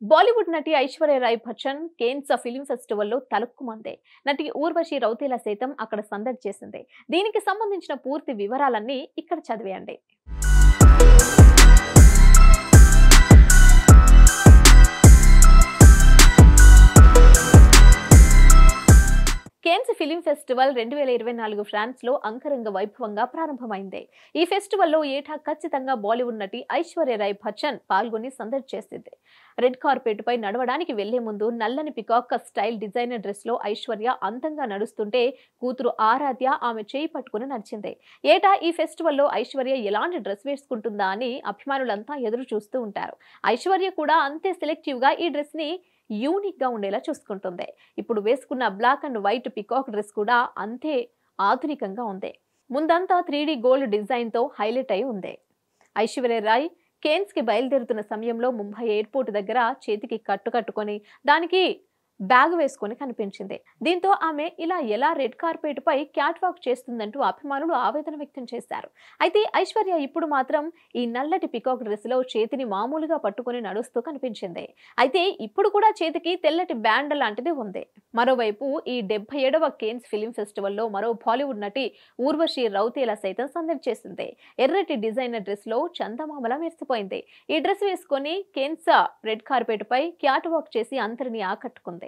బాలీవుడ్ నటి Aishwarya Rai Bachchan Cannes film ఫెస్టివల్లో తలుక్కుమందే. నటి ఊర్వశి రౌతేలా సైతం అక్కడ సందడి చేసింది. దీనికి సంబంధించిన పూర్తి వివరాలన్నీ ఇక్కడ చదివేయండి. కేన్స్ ఫిల్మ్ ఫెస్టివల్ 2024 ఫ్రాన్స్ లో అంగరంగ వైభవంగా ప్రారంభమైంది. ఈ ఫెస్టివల్లో ఏటా ఖచ్చితంగా బాలీవుడ్ నటి ఐశ్వర్య రాయ్ బచ్చన్ పాల్గొని సందడి చేసింది. రెడ్ కార్పెట్ పై నడవడానికి వెళ్లే ముందు నల్లని పికాక్ స్టైల్ డిజైనర్ డ్రెస్ లో ఐశ్వర్య అందంగా నడుస్తుంటే కూతురు ఆరాధ్య ఆమె చేయి పట్టుకుని నడిచింది. ఏటా ఈ ఫెస్టివల్లో ఐశ్వర్య ఎలాంటి డ్రెస్ వేసుకుంటుందా అని అభిమానులంతా ఎదురు చూస్తూ ఉంటారు. ఐశ్వర్య కూడా అంతే సెలెక్టివ్ గా ఈ డ్రెస్ ని యూనిక్ గా ఉండేలా చూసుకుంటుంది. ఇప్పుడు వేసుకున్న black and white peacock dress కూడా అంతే ఆధునికంగా ఉంది. ముందంతా 3D గోల్డ్ డిజైన్ తో హైలైట్ అయి ఉంది. ఐశ్వర్య రాయ్ కేన్స్ కి బయలుదేరుతున్న సమయంలో ముంబై ఎయిర్పోర్ట్ దగ్గర చేతికి కట్టుకొని దానికి బ్యాగ్ వేసుకొని కనిపించింది. దీంతో ఆమె ఇలా ఎలా రెడ్ కార్పెట్ పై క్యాట్ వాక్ చేస్తుందంటూ అభిమానులు ఆవేదన వ్యక్తం చేశారు. అయితే ఐశ్వర్య ఇప్పుడు మాత్రం ఈ నల్లటి పికాక్ డ్రెస్ లో చేతిని మామూలుగా పట్టుకొని నడుస్తూ కనిపించింది. అయితే ఇప్పుడు కూడా చేతికి తెల్లటి బ్యాండ్ లాంటిది ఉంది. మరోవైపు ఈ 77వ కేన్స్ ఫిల్మ్ ఫెస్టివల్లో మరో బాలీవుడ్ నటి ఊర్వశి రౌతేలా సైతం సందడి చేసింది. ఎర్రటి డిజైనర్ డ్రెస్ లో చందమామలా మెరిసిపోయింది. ఈ డ్రెస్ వేసుకొని కేన్స్ రెడ్ కార్పెట్ పై క్యాట్ వాక్ చేసి అందరినీ ఆకట్టుకుంది.